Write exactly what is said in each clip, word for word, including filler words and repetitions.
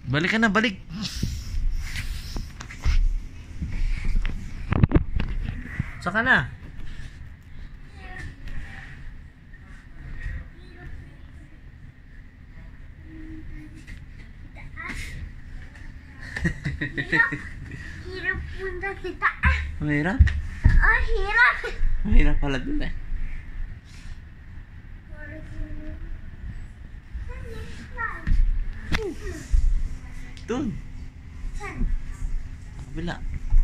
Balik ka na, balik. Saka na. Hirap punta sa taas. Mahirap? Oh, hirap. Mahirap pala dun eh. Dun. Saan? Kabila.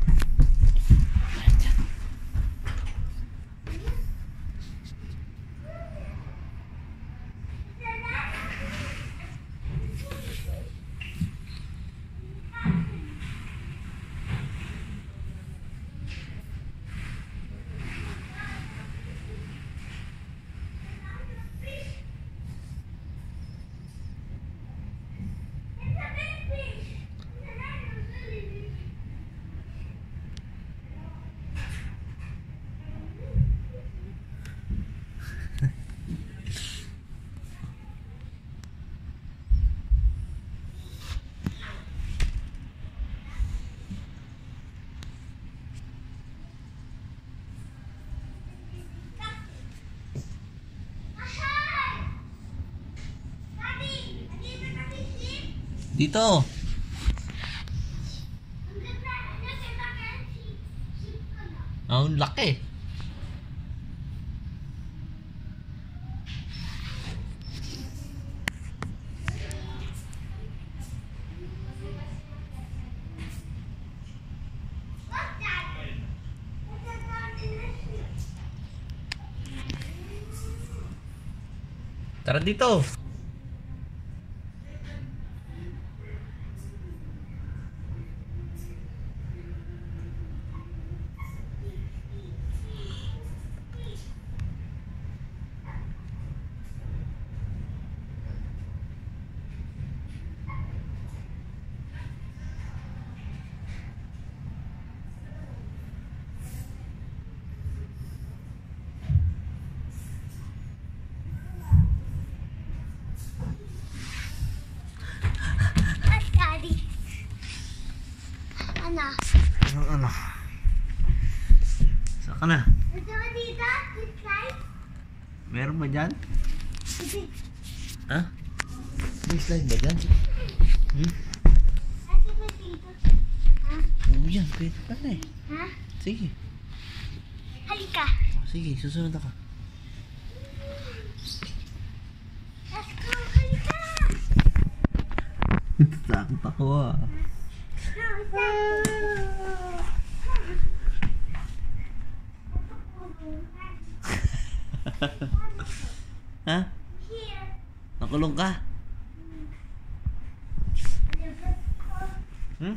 Dito. Oh, ang laki. Tara dito. Ano? Ano, ano? Saka na. Gusto mo dito? This slide? Meron ba dyan? Sige. Ha? May slide ba dyan? Hmm? Ate ba dito? Ha? Oo yan, pwede pa na eh. Ha? Sige. Halika. Sige, susunod ako. Let's go. Halika. Natatakot ako ah. No, Ha? here. Nakulong ka? Hmm?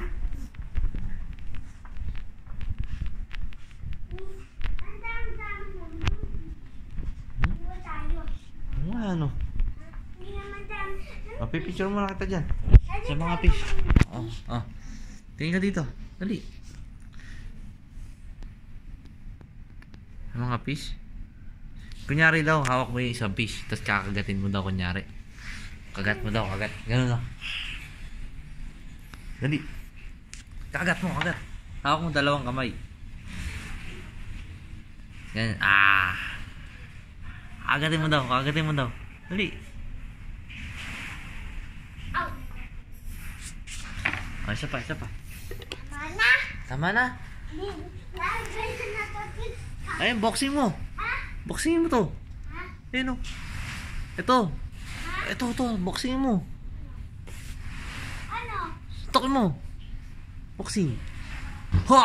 Ang dami-dami naman. Hindi ba tayo? Ano ano? Hindi naman dami. Mapipicture mo na kita dyan. Ano Sa mga tayo? fish. Oh, oh. Tingin ka dito. Dali. Sa mga fish. Kunyari daw, hawak mo yung isang fish. Tapos kakagatin mo daw kunyari. Kagat mo daw, kagat. Ganun lang. Dali. Kagat mo, kagat. Hawak mo dalawang kamay. Ganun. Ah. Kagatin mo daw, kagatin mo daw. Dali. Ow. Oh, isa pa, isa pa. Mana? Tama na. Lagay sa natapit. Ayun, boxing mo. Ha? Boxing mo to. Ha? Ayun o. Ito. Ito, ito. Boxing mo. Ano? Tokin mo. Boxing. Ha!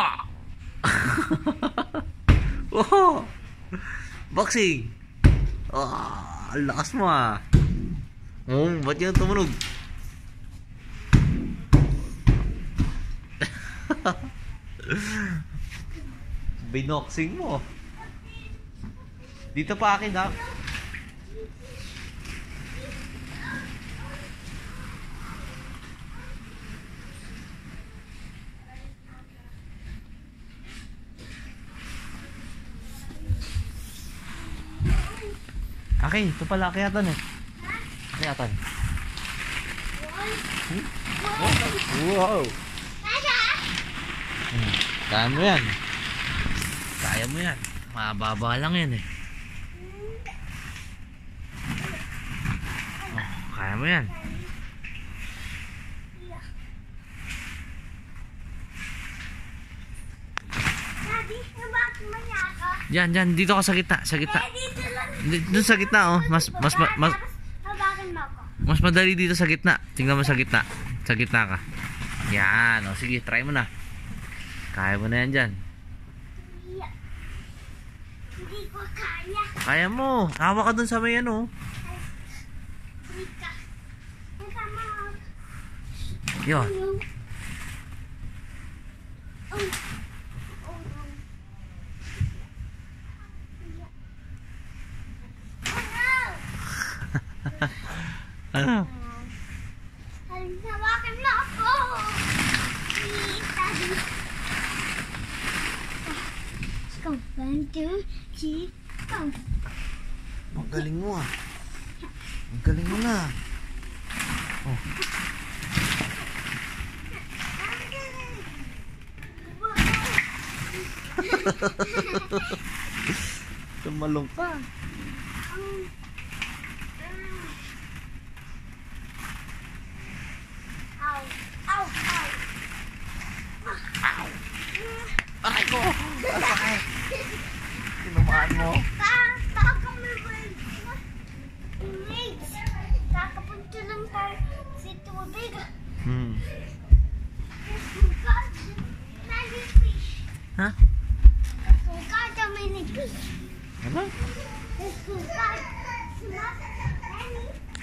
Oh! Boxing. Ah, ang lakas mo ah. Oh, ba't yan tumunog? Binoxing mo. Dito pa akin ha. Akin, ito pala akyatan eh. Akyatan. One. Wow! Kaya? Hmm. Kaya mo yan. Kaya mo yan. Mababa lang yan eh. Oh, kaya mo yan. Daddy, bakit maya ako? Diyan, diyan. Dito ka sa gitna. Sa gitna. Eh, dito lang. Di- Doon sa gitna oh. Mas, mas, mas, mas, Tapos, hawakan mo ako. mas madali dito sa gitna. Tingnan mo sa gitna. Sa gitna ka. Yan. O, sige. Try mo na. Kaya mo na yan dyan. Iya. Hindi ko kaya. Kaya mo. Hawa ka dun sa may ano. Rika. Rika mo. Yun. Oh. Oh. Oh, no. Oh, no. Ano? Ay, hawakan mo ako. Please, Daddy. Let's go. One, two, three, go. Ang galing mo ah. Ang galing mo na. Oh. Tumalong ka. Ow. Ow. Ow. Aray ko! Aray! Tinamaan mo. Ta- taka mo ba yun? Mates, kakapunta lang tayo sa tubig. Hmm. Sugat. Many fish. Ha? Sugat ang many fish. Ano? Sugat. Sugat. Many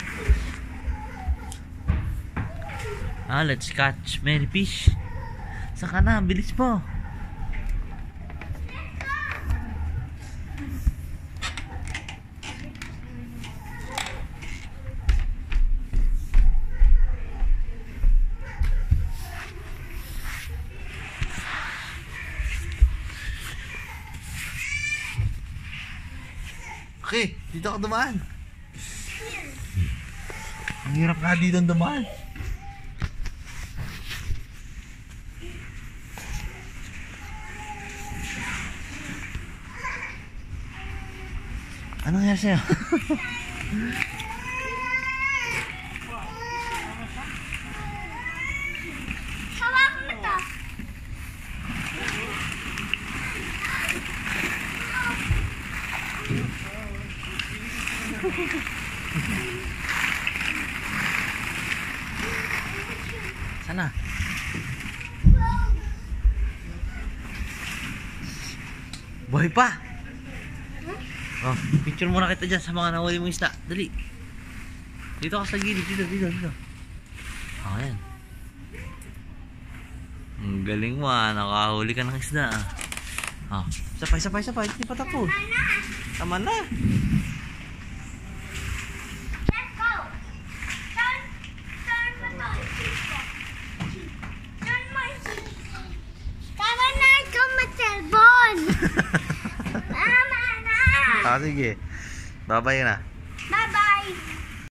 Ah, let's catch many fish. Saka na, bilis po. Okay, dito ka dumaan. Ang hirap nga dito dumaan. Ano nangyari sa'yo? Hawakan mo to. Sana? Buhay pa! Oh, picture muna kita dyan sa mga nahuli mong isda. Dali. Dito ka sa gilid. Dito, dito, dito. Oh, ayan. Ang galing mo ah. Nakahuli ka ng isda ah. Oh, sapay, sapay, sapay. Hindi pa tapos. Tama na. Let's go. Turn, turn mo to. Turn mo. Tama na ikaw mag-cellphone. Tama na. Ah, sige. Babay na.